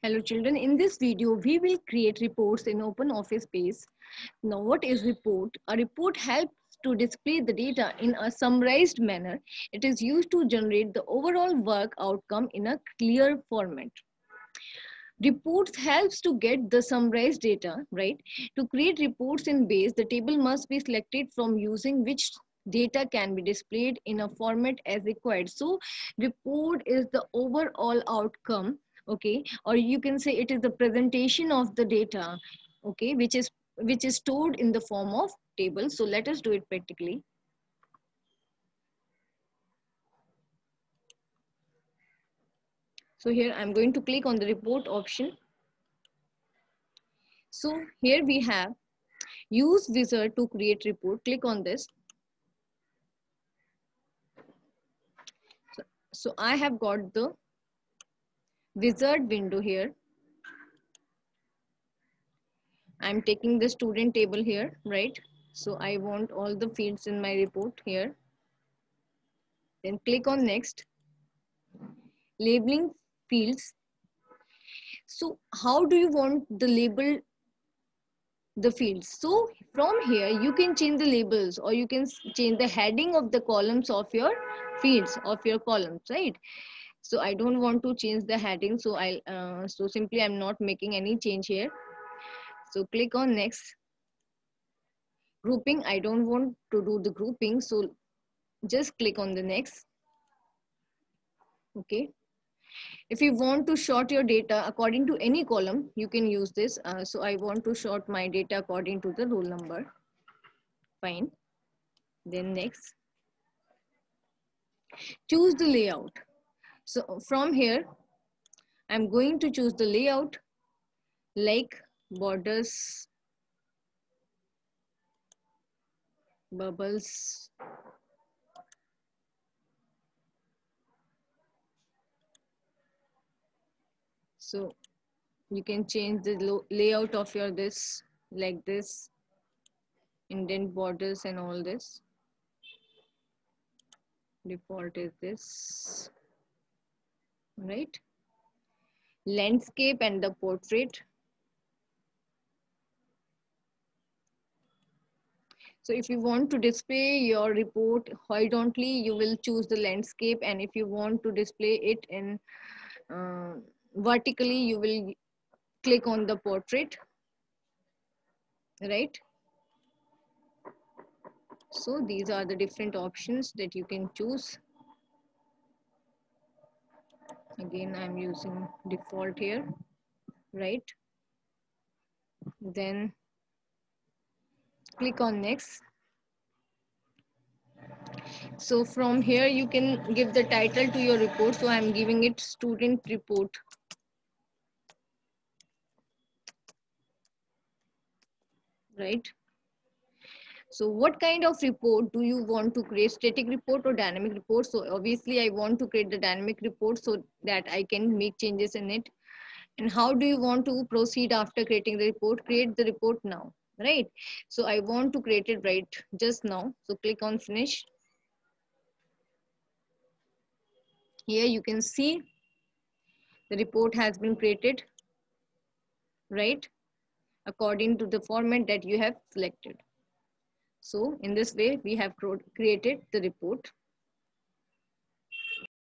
Hello children, in this video we will create reports in OpenOffice base. Now what is report? A report helps to display the data in a summarized manner. It is used to generate the overall work outcome in a clear format. Reports helps to get the summarized data, right? To create reports in base, the table must be selected from using which data can be displayed in a format as required. So report is the overall outcome, okay, or you can say it is the presentation of the data, okay, which is stored in the form of table. So let us do it practically. So here I'm going to click on the report option. So here we have use wizard to create report. Click on this. So I have got the wizard window here. I'm taking the student table here, right? So I want all the fields in my report here. Then click on next. Labeling fields. So how do you want the label the fields? So from here you can change the labels, or you can change the heading of the columns of your fields of your columns, right? So I don't want to change the heading, so so simply I'm not making any change here. So click on next. Grouping, I don't want to do the grouping, so just click on the next. Okay, if you want to sort your data according to any column, you can use this. So I want to sort my data according to the roll number. Fine. Then next, choose the layout. So from here I'm going to choose the layout like borders, bubbles, so you can change the layout of your this like this, indent borders and all this. Default is this, right? Landscape and the portrait. So if you want to display your report horizontally, you will choose the landscape, and if you want to display it in vertically, you will click on the portrait, right? So these are the different options that you can choose. Again, I'm using default here, right? Then click on next. So from here you can give the title to your report. So I'm giving it student report, right? So what kind of report do you want to create, static report or dynamic report? So obviously I want to create the dynamic report so that I can make changes in it. And how do you want to proceed after creating the report? Create the report now, right? So I want to create it right just now. So click on finish. Here you can see the report has been created, right? According to the format that you have selected. So in this way, we have created the report.